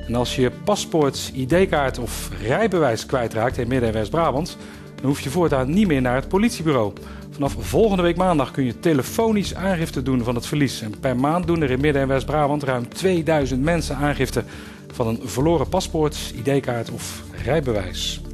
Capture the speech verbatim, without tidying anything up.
En als je paspoort, I D-kaart of rijbewijs kwijtraakt in Midden- en West-Brabant, dan hoef je voortaan niet meer naar het politiebureau. Vanaf volgende week maandag kun je telefonisch aangifte doen van het verlies. En per maand doen er in Midden- en West-Brabant ruim tweeduizend mensen aangifte van een verloren paspoort, I D-kaart of rijbewijs.